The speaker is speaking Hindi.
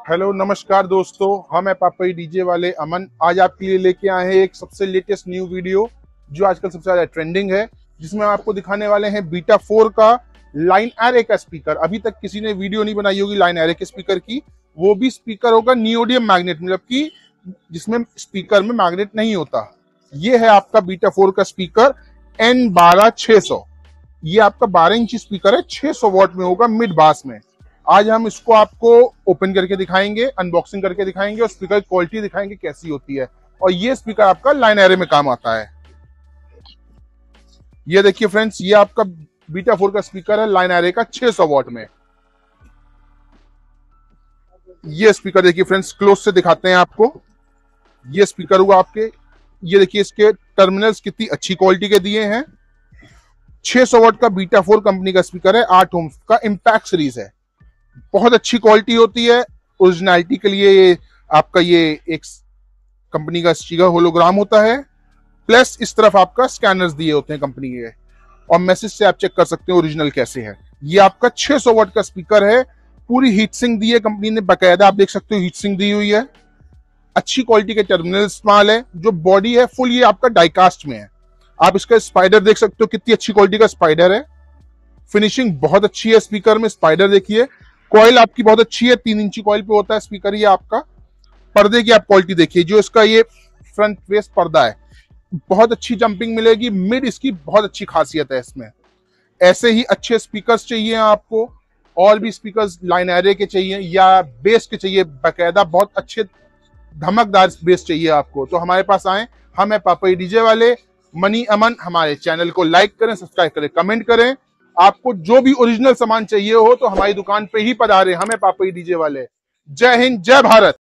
हेलो नमस्कार दोस्तों, हम है पापा डीजे वाले अमन। आज आपके लिए लेके आए हैं एक सबसे लेटेस्ट न्यू वीडियो जो आजकल सबसे ज्यादा ट्रेंडिंग है, जिसमें हम आपको दिखाने वाले हैं बीटा 4 का लाइन एरे का स्पीकर। अभी तक किसी ने वीडियो नहीं बनाई होगी लाइन एरे के स्पीकर की। वो भी स्पीकर होगा नियोडियम मैग्नेट, मतलब कि जिसमें स्पीकर में मैग्नेट नहीं होता। ये है आपका बीटा 4 का स्पीकर N12600। ये आपका 12 इंची स्पीकर है, 600 वॉट में होगा मिड बास में। आज हम इसको आपको ओपन करके दिखाएंगे, अनबॉक्सिंग करके दिखाएंगे और स्पीकर की क्वालिटी दिखाएंगे कैसी होती है। और ये स्पीकर आपका लाइन एरे में काम आता है। ये देखिए फ्रेंड्स, ये आपका बीटा 4 का स्पीकर है लाइन एरे का 600 वॉट में। ये स्पीकर देखिए फ्रेंड्स, क्लोज से दिखाते हैं आपको। ये स्पीकर हुआ आपके, ये देखिए इसके टर्मिनल्स कितनी अच्छी क्वालिटी के दिए हैं। 600 वॉट का बीटा 4 कंपनी का स्पीकर है, 8 ओम का इम्पैक्ट सीरीज है। बहुत अच्छी क्वालिटी होती है। ओरिजिनलिटी के लिए ये आपका ये एक कंपनी का स्टिकर होलोग्राम होता है, प्लस इस तरफ आपका स्कैनर्स दिए होते हैं कंपनी के, और मैसेज से आप चेक कर सकते हैं ओरिजिनल कैसे है। ये आपका 600 वॉट का स्पीकर है, पूरी हीट सिंक दी है कंपनी ने, बाकायदा आप देख सकते हो हीट सिंक दी हुई है। अच्छी क्वालिटी के टर्मिनल इस्तेमाल है। जो बॉडी है फुल ये आपका डाइकास्ट में है। आप इसका स्पाइडर देख सकते हो, कितनी अच्छी क्वालिटी का स्पाइडर है। फिनिशिंग बहुत अच्छी है स्पीकर में। स्पाइडर देखिए, कॉइल आपकी बहुत अच्छी है, 3 इंची कॉइल पे होता है स्पीकर ये आपका। पर्दे की आप क्वालिटी देखिए, जो इसका ये फ्रंट फेस पर्दा है, बहुत अच्छी जंपिंग मिलेगी। मिड इसकी बहुत अच्छी खासियत है इसमें। ऐसे ही अच्छे स्पीकर्स चाहिए आपको, और भी स्पीकर्स लाइन एरे के चाहिए या बेस के चाहिए, बाकायदा बहुत अच्छे धमकदार बेस चाहिए आपको, तो हमारे पास आए। हम है पापा डीजे वाले मनी अमन। हमारे चैनल को लाइक करें, सब्सक्राइब करें, कमेंट करें। आपको जो भी ओरिजिनल सामान चाहिए हो तो हमारी दुकान पे ही पधारे। हमें पापा डीजे वाले। जय हिंद, जय भारत।